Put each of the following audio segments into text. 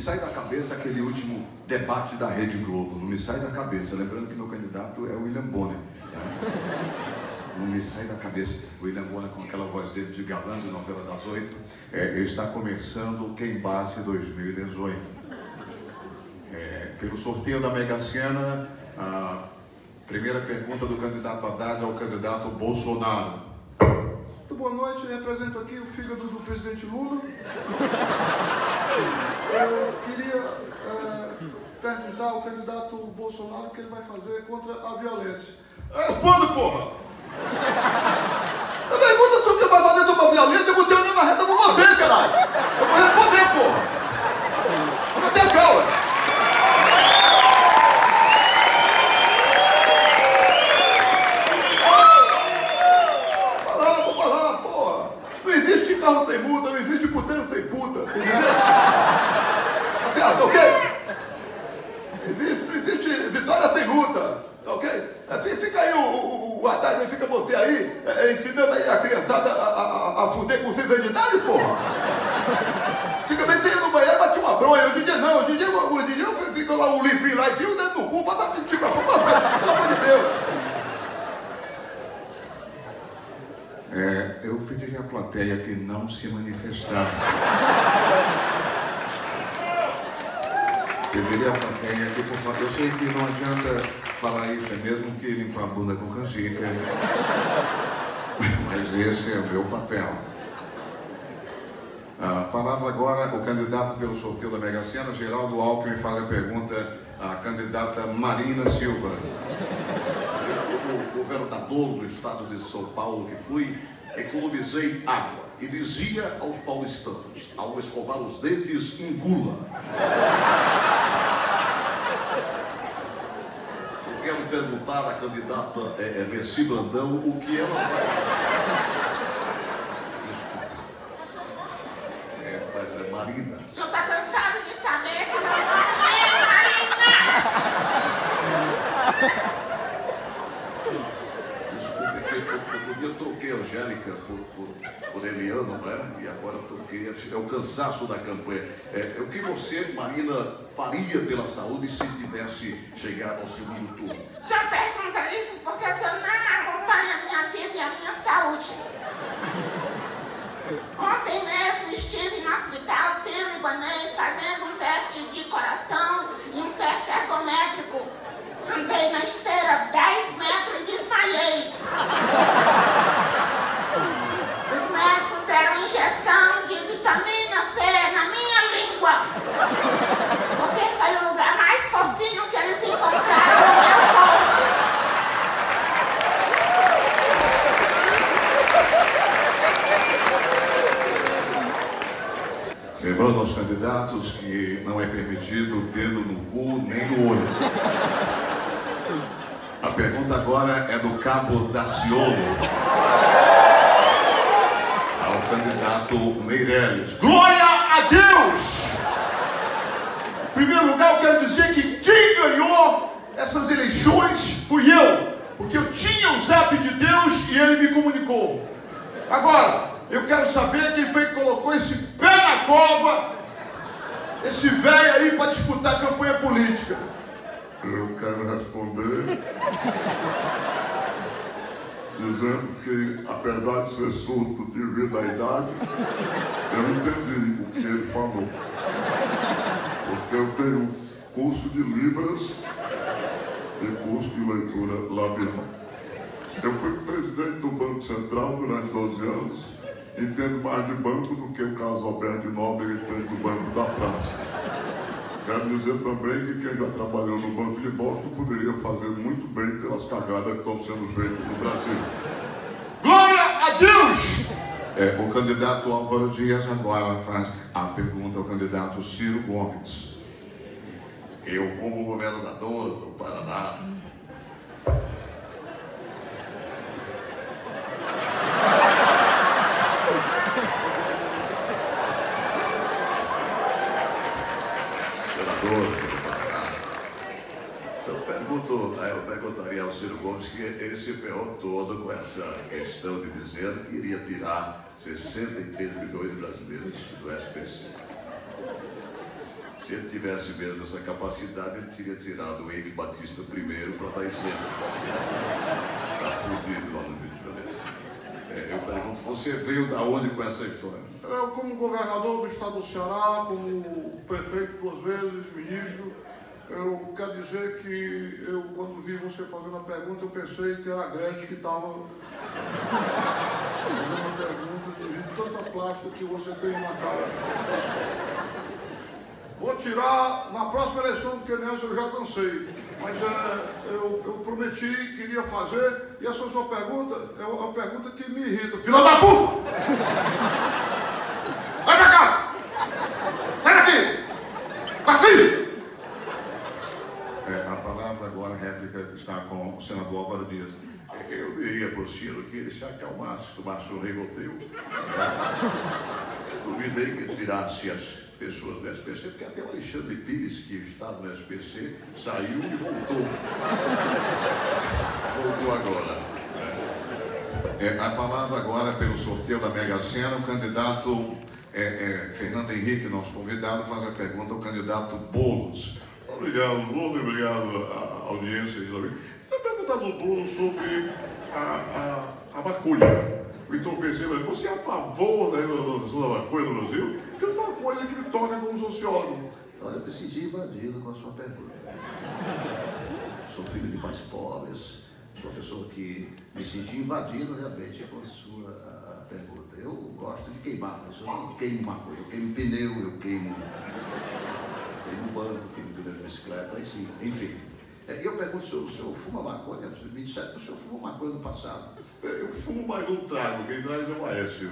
sai da cabeça aquele último debate da Rede Globo. Não me sai da cabeça. Lembrando que meu candidato é o William Bonner. Não me sai da cabeça. O William Bonner com aquela voz dele de galã de novela das 8. Está começando Quem Bate 2018. Pelo sorteio da Mega Sena, a primeira pergunta do candidato Haddad ao candidato Bolsonaro. Muito boa noite, eu represento aqui o fígado do presidente Lula. Eu queria perguntar ao candidato Bolsonaro o que ele vai fazer contra a violência. Responda, porra! A pergunta sobre o que vai fazer sobre a violência, eu botei a minha na reta com você, caralho! Eu vou responder, porra! Não tenha calma! Vou falar, porra! Não existe carro sem multa, não existe puteiro sem puta, entendeu? Tá ok? Não existe vitória sem luta, tá ok? Fica aí o Haddad, fica você aí, ensinando aí a criançada a fuder com cisanidade, porra! Antigamente você ia no banheiro e batia uma bronha, hoje em dia não, hoje em dia fica lá um livrinho lá, enfia o dedo no cu, bota a pintiga, pelo amor de Deus! Eu pediria à plateia que não se manifestasse. Pediria à plateia que, por favor, eu sei que não adianta falar isso, é mesmo que limpar a bunda com canjica, mas esse é o meu papel. A palavra agora, o candidato pelo sorteio da Mega Sena, Geraldo Alckmin, faz a pergunta à candidata Marina Silva. Como governador do estado de São Paulo que fui, economizei água e dizia aos paulistanos, ao escovar os dentes, engula. Eu quero perguntar à candidata Leci Brandão o que ela vai... Desculpa. Marina. O senhor está cansado de saber que meu nome é Marina? Eu troquei a Angélica por Eliana, não é? E agora troquei. É o cansaço da campanha. O que você, Marina, faria pela saúde se tivesse chegado ao segundo turno? O senhor pergunta isso porque o senhor não acompanha a minha vida e a minha saúde. Ontem mesmo estive no hospital Sírio-Libanês fazendo um teste de coração e um teste ergométrico. Andei na esteira 10 metros e desmaiei. Os médicos deram injeção de vitamina C na minha língua. Porque foi o lugar mais fofinho que eles encontraram no meu corpo. Lembrando aos candidatos que não é permitido o dedo no cu nem no olho. A pergunta agora é do Cabo Daciolo ao candidato Meirelles. Glória a Deus! Em primeiro lugar, eu quero dizer que quem ganhou essas eleições fui eu, porque eu tinha o zap de Deus e ele me comunicou. Agora, eu quero saber quem foi que colocou esse pé na cova, esse velho aí para disputar a campanha política. Eu quero responder dizendo que, apesar de ser surdo devido à idade, eu entendi o que ele falou. Porque eu tenho curso de Libras e curso de leitura labial. Eu fui presidente do Banco Central durante 12 anos, entendo mais de banco do que o Carlos Alberto de Nobre entende do Banco da Praça. Quero dizer também que quem já trabalhou no Banco de Boston poderia fazer muito bem pelas cagadas que estão sendo feitas no Brasil. Glória a Deus! O candidato Álvaro Dias agora faz a pergunta ao candidato Ciro Gomes. Eu, como governador do Paraná, eu perguntaria ao Ciro Gomes que ele se ferrou todo com essa questão de dizer que iria tirar 63 milhões de brasileiros do SPC. Se ele tivesse mesmo essa capacidade, ele teria tirado o Eike Batista primeiro para dar exemplo. Está fudido lá no Rio de Janeiro. Eu pergunto, você veio da onde com essa história? Eu, como governador do estado do Ceará, como prefeito 2 vezes, ministro, eu quero dizer que eu, quando vi você fazendo a pergunta, eu pensei que era a Gretchen que estava fazendo a pergunta de tanta plástica que você tem na cara. Vou tirar na próxima eleição, porque nessa eu já cansei. Mas eu prometi, queria fazer, e essa sua pergunta é uma pergunta que me irrita. Filha da puta! Vai pra cá! Sai daqui! Martins! A palavra agora, a réplica, está com o senador Álvaro Dias. Eu diria para o Ciro que ele se acalmasse, tomasse um Rivotril. Duvidei que ele tirasse as pessoas do SPC, porque até o Alexandre Pires, que estava no SPC, saiu e voltou. Voltou agora. A palavra agora, pelo sorteio da Mega Sena, o candidato Fernando Henrique, nosso convidado, faz a pergunta ao candidato Boulos. Obrigado, Bruno, obrigado à audiência. Eu perguntar do Bruno sobre a maconha. Então eu pensei, mas você é a favor da regulamentação da maconha no Brasil? Porque é uma coisa que me toca como sociólogo. Olha, eu me senti invadido com a sua pergunta. Sou filho de pais pobres, sou uma pessoa que me senti invadido realmente com a sua pergunta. Eu gosto de queimar, mas eu não queimo maconha, eu queimo pneu, eu queimo banco, queimo pneu de bicicleta, assim, enfim. Eu pergunto se o senhor fuma maconha, me disseram que o senhor fumou maconha no passado. Eu fumo mais um trago, quem traz é o Aécio.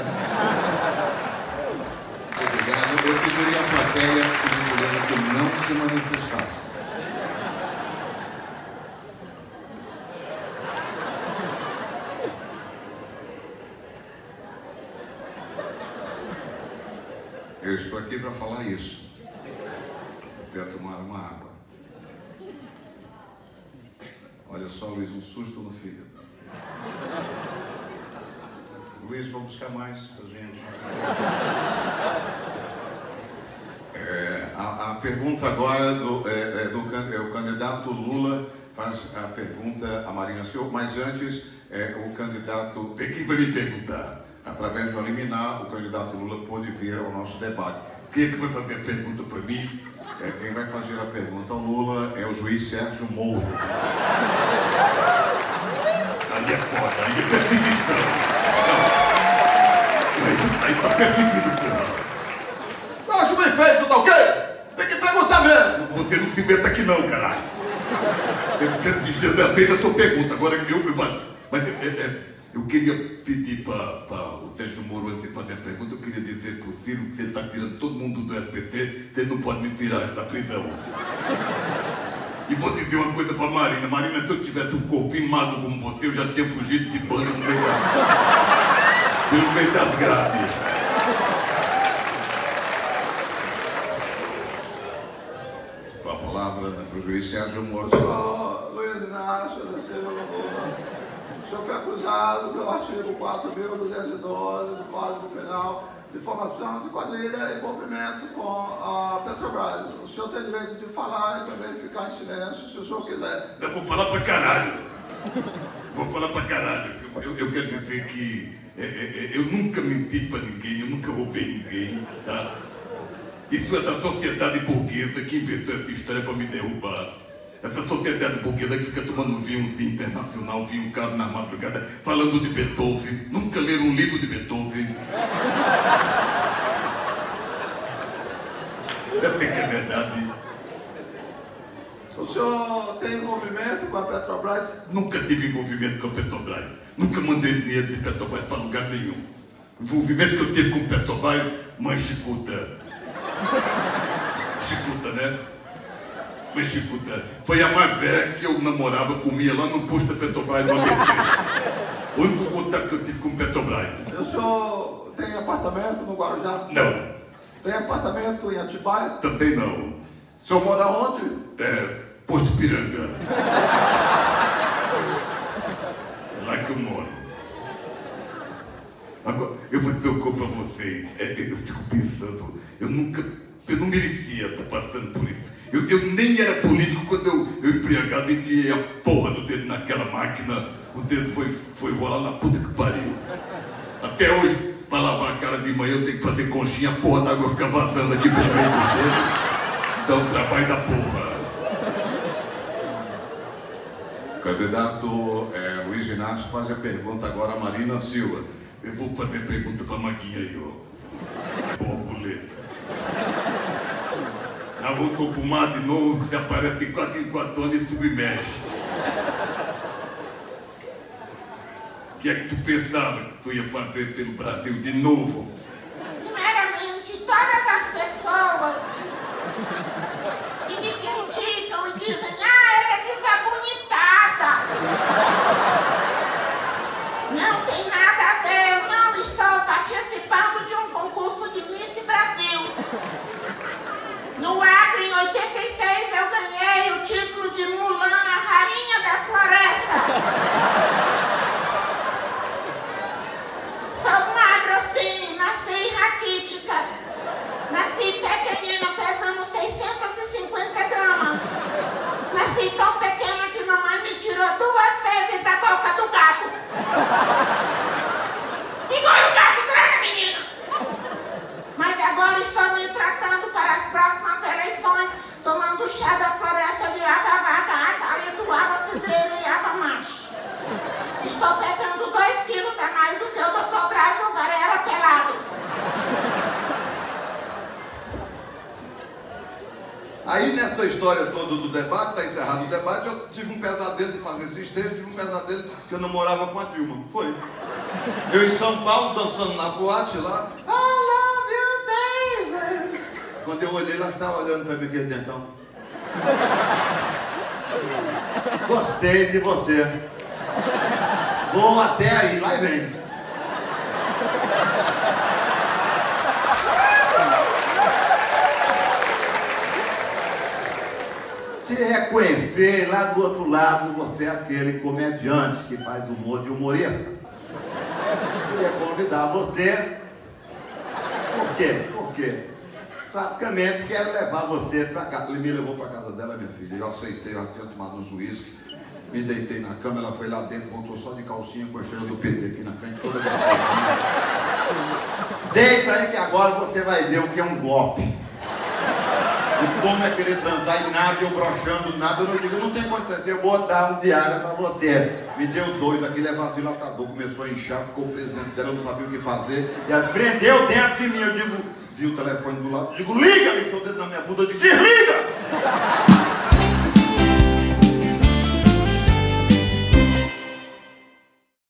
Obrigado. Eu pediria à plateia que não se manifestasse. Eu estou aqui para falar isso. Até tomar uma água. Olha só, Luiz, um susto no fígado. Luiz, vamos buscar mais pra gente. A pergunta agora o candidato Lula faz a pergunta a Marina Silva, mas antes o candidato quem vai me perguntar. Através do liminar, o candidato Lula pôde vir ao nosso debate. Quem é que vai fazer a pergunta para mim? Quem vai fazer a pergunta ao Lula é o juiz Sérgio Moro. Aí é foda, aí é perseguição. Aí tá perseguido, Eu acho bem feito, tá ok? Tem que perguntar mesmo. Você não se meta aqui não, caralho. Eu tinha desistido da feita a sua pergunta, agora eu queria pedir para o Sérgio Moro, antes de fazer a pergunta, eu queria dizer para o Ciro que você está tirando todo mundo do SPC, você não pode me tirar da prisão. E vou dizer uma coisa para a Marina. Marina, se eu tivesse um corpinho magro como você, eu já tinha fugido de banda no meio das grades. Com a palavra o juiz Sérgio Moro. Senhor Luiz Inácio da Silva Lula, o senhor foi acusado pelo artigo 4.212 do Código Penal de formação de quadrilha e envolvimento com a Petrobras. O senhor tem direito de falar e também ficar em silêncio, se o senhor quiser. Eu vou falar pra caralho. Eu quero dizer que eu nunca menti pra ninguém, eu nunca roubei ninguém, tá? Isso é da sociedade burguesa que inventou essa história pra me derrubar. Essa sociedade burguesa que fica tomando vinhozinho internacional, vinho caro na madrugada, falando de Beethoven. Nunca leram um livro de Beethoven. Eu sei que é verdade. O senhor tem envolvimento com a Petrobras? Nunca tive envolvimento com a Petrobras. Nunca mandei dinheiro de Petrobras para lugar nenhum. O envolvimento que eu tive com Petrobras, mãe Chicuta. Chicuta, né? Mãe Chicuta. Foi a mais velha que eu namorava, comia lá no posto da Petrobras no ABC. O único contato que eu tive com Petrobras. O senhor tem apartamento no Guarujá? Não. Tem apartamento em Atibaia? Também não. O senhor mora onde? Posto Piranga. É lá que eu moro. Agora, eu vou dizer uma coisa pra vocês. Eu fico pensando, eu não merecia estar supermercado, enfiei a porra do dedo naquela máquina, o dedo foi rolar na puta que pariu. Até hoje, para lavar a cara de manhã, eu tenho que fazer conchinha, a porra d'água fica vazando aqui pelo meio do dedo. Dá um trabalho da porra. Candidato Luiz Inácio faz a pergunta agora a Marina Silva. Eu vou fazer pergunta pra Maguinha aí, ó. Borboleta. Já voltou pro mar de novo, que se aparece de 4 em 4 anos e submerge. O que é que tu pensava que tu ia fazer pelo Brasil de novo? Primeiramente, todas as pessoas que me criticam e dizem, ela é desabonitada. Não tem nada a ver, eu não estou participando de um concurso de Miss Brasil. No Acre, em 86, eu ganhei o título de Mulan, a rainha da floresta. Sou magra sim, nasci raquítica. Nasci pequenina, pesando 650 gramas. Nasci tão pequena que mamãe me tirou 2 vezes da boca do gato. Segura o gato, traga, menina! Mas agora estou me tratando para as próximas eleições, tomando chá da floresta de ava vaca, acalento, ava cidreira e ava macho. Estou pesando 2 quilos a mais do que o Dr. Drauzio Varela pelado. Aí nessa história toda do debate, tá encerrado o debate, eu tive um pesadelo de fazer esses textos, tive um pesadelo que eu namorava com a Dilma. Foi. Eu em São Paulo, dançando na boate lá. I love you, David. Quando eu olhei, ela estava olhando para mim aquele dentão. Gostei de você. Vou até aí, lá e vem. Te reconhecer, lá do outro lado, você é aquele comediante que faz humor de humorista. Eu ia convidar você. Por quê? Porque praticamente quero levar você para casa. Ele me levou para casa dela, minha filha. Eu aceitei, eu tinha tomado um uísque. Me deitei na cama, ela foi lá dentro, voltou só de calcinha com a estrela do PT aqui na frente, toda calcinha. Deita aí que agora você vai ver o que é um golpe. E como é querer transar e nada, eu broxando, nada, eu não digo, não tem condição, eu vou dar um Viagra pra você. Me deu 2, aquele é vacilatador, começou a inchar, ficou preso dentro dela, não sabia o que fazer. E ela prendeu dentro de mim, eu digo, vi o telefone do lado, eu digo, liga, ele enfiou o dedo na minha bunda, eu digo, desliga!